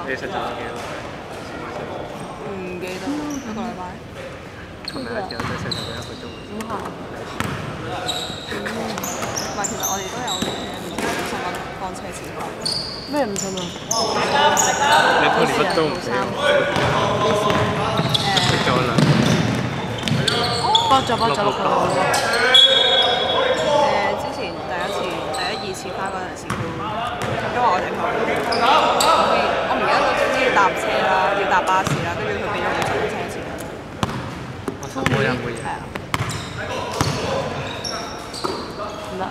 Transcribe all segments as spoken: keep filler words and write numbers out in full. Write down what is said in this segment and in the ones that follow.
你實習咗幾耐？ 唔記得一個禮拜。 琴日有時候都實習咗一個鐘。 咁係。唔係，其實我哋都有嘅，唔知五十蚊當車錢包。 咩五十蚊？ 你半年乜都唔俾我。食咗啦。 幫咗幫咗六個。 誒，之前第一次、第一二次翻嗰陣時，佢因為我哋後面，我唔記得咗，總之要搭車啦，要搭巴士啦，跟住佢俾咗五十蚊車錢。 我十冇人冇嘢。 係啊。唔得。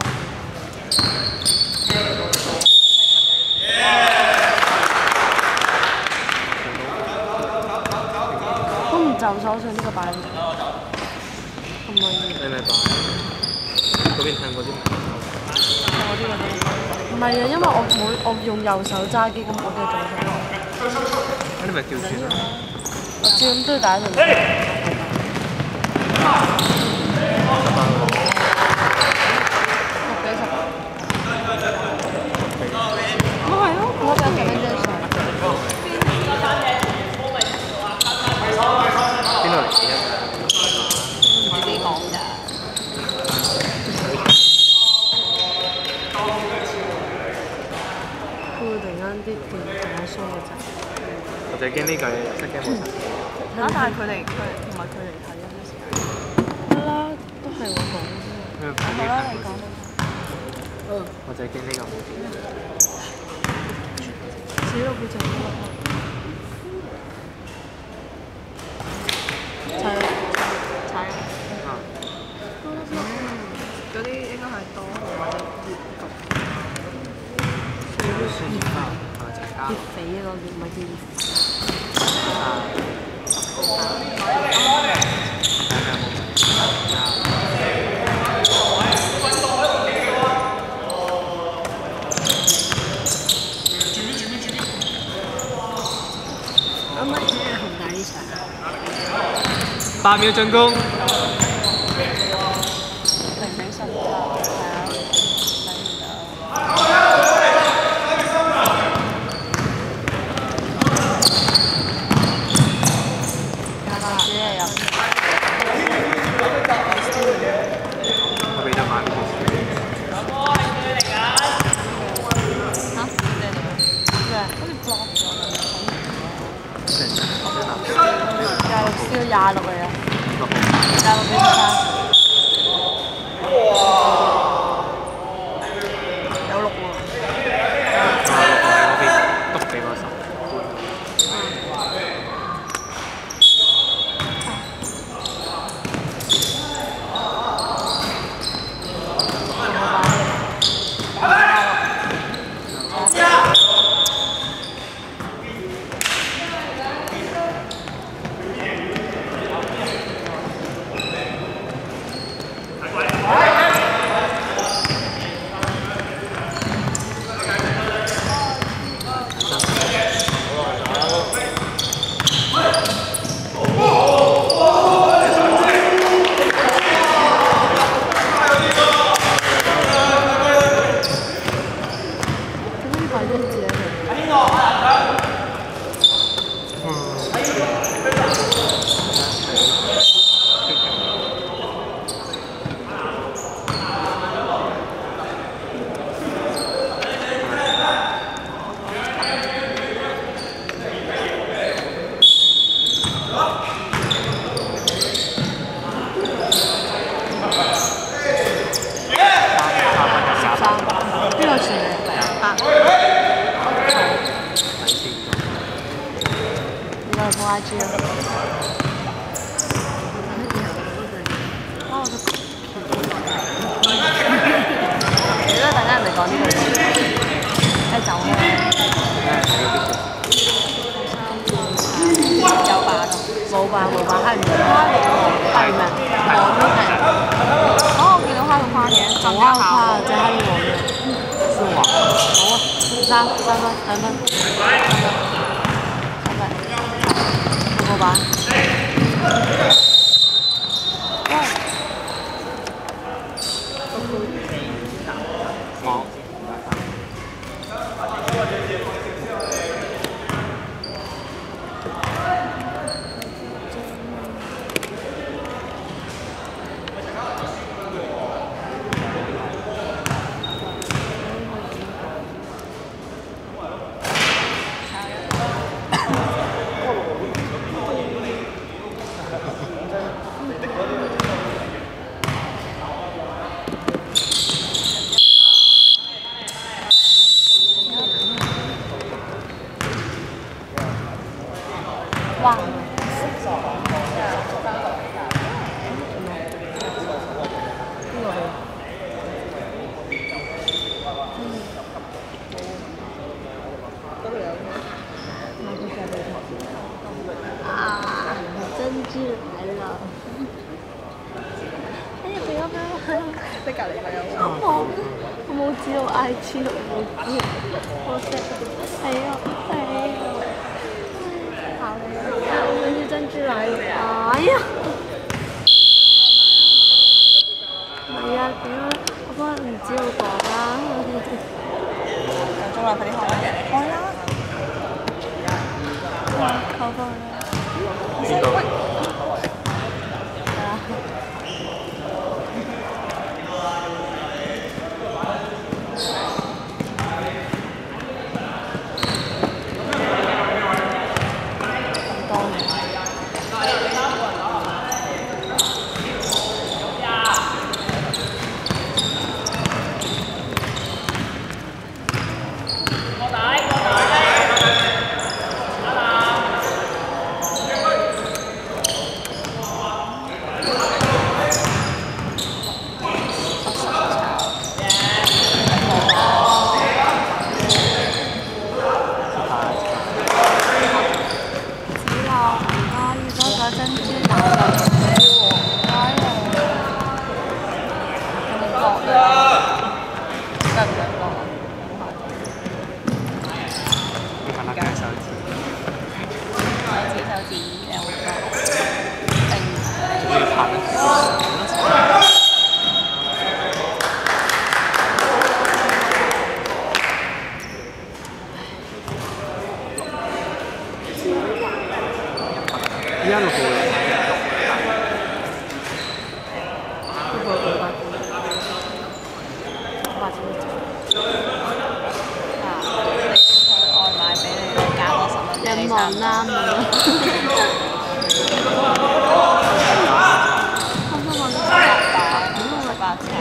都唔就手上呢個擺唔得，可唔可以？ 你咪擺嗰邊睇嗰啲。 我啲嗰啲。唔係啊，因為我每我用右手揸機，咁我都係左手。 咁你咪調轉咯。 我知，咁都要打一陣。 十八個。 六幾十？咪係咯，我就係咁樣上。 邊度嚟嘅？ 你自己講㗎。 會突然間啲電打鬆嘅陣。 我就驚呢個失驚無神。 啊！但係佢哋佢同埋佢嚟睇嗰陣時間。 得啦，都係我講啫。 好啦，你講。 嗯。 我就係驚呢個冇電。 死咯！佢就係踩踩啊！ 啊。 嗰啲應該係多或者熱毒。 熱化啊！就係加。 熱肥啊！嗰叫唔係叫熱。 啊。 啱啱睇下恒大呢場。 八秒進攻。 零比十六，係啊，睇唔到。只係入。 我俾咗馬俾佢。 嚇？咩嚟㗎？咩？好似 block 咗咁樣。 廿六燒廿六嚟啊！ 六號。 廿六比十三。 有六喎。 嗰邊篤俾我十。 I G 啊！啊，我都你都等間人哋講呢句嘢，誒走啦！ 有吧？ 冇吧冇吧，係唔係花嘅？係咩？黃都係。 哦，我見到花到花嘅， 冇花到花，就係呢個黃嘅。是黃。好啊，三三分兩分，三分，三分，好吧。 我。 棒啊！啊！珍珠來了！哎呀，不要不要！ 你隔離咪有我冇，我冇知道 I G， 我冇知，我識。係啊，係啊。好嘅，珍珠珍珠來了！哎呀！係啊，點啊？我幫唔知我講啦。 夠鐘啦，快啲開啦！開啦！ 扣分啦！ 邊度？依家六號人望啱啊！ 八尺。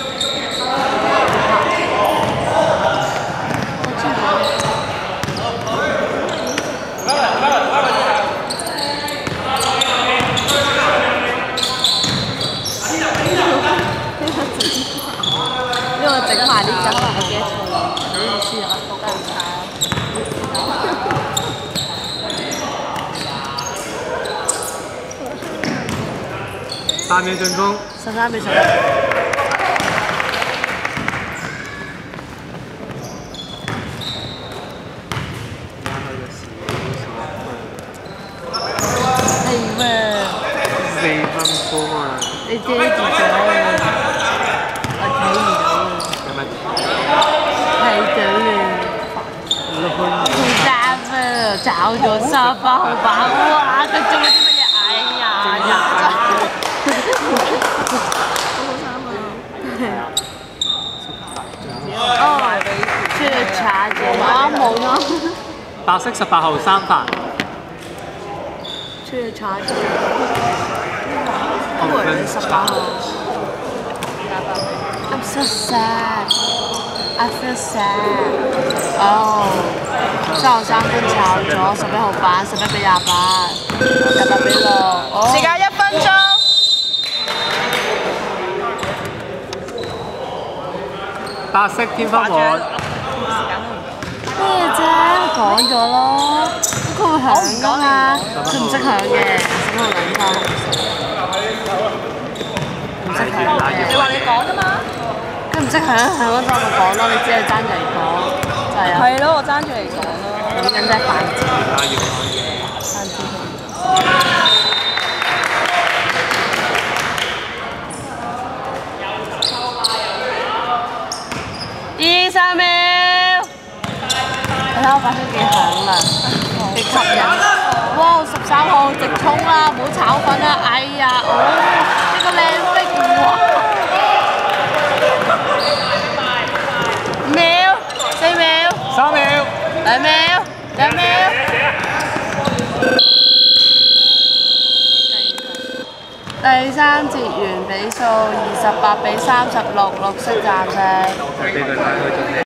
因為整埋啲汁，我記得錯咗，唔好意思啊，我真係差。 三秒進攻， 十三秒十。係喎。 四分波啊！ 你遮住咗，我睇唔到。 有乜？ 睇到啦。好單啊！找咗三八號板，哇！佢做咗啲乜嘢？哎呀呀！哦，出去查嘅，我冇咯。 白色十八號三發。 出去查嘅。我以為十八號。I'm so sad. I feel sad. 哦，三號三分炒咗，十一號板，十一比廿八，廿八比六。 時間一分鐘。 白色天花板。 咩啫？講咗咯，佢會響㗎嘛？佢唔識響嘅，十一號兩分。唔識響嘅。 你話你講㗎嘛？ 佢唔識響響嗰陣我咪講咯，你只係爭住嚟講，就係啊。 係咯，我爭住嚟講咯。 咁樣真係犯賤。犯賤。二十秒。你睇我把聲幾響啦，幾吸引。哇！十三號直衝啦，唔好炒粉啦！哎呀，哦，呢個靚色哇！五秒，四秒， 三秒， 兩秒，兩秒。第三節完比數二十八比三十六，綠色暫時。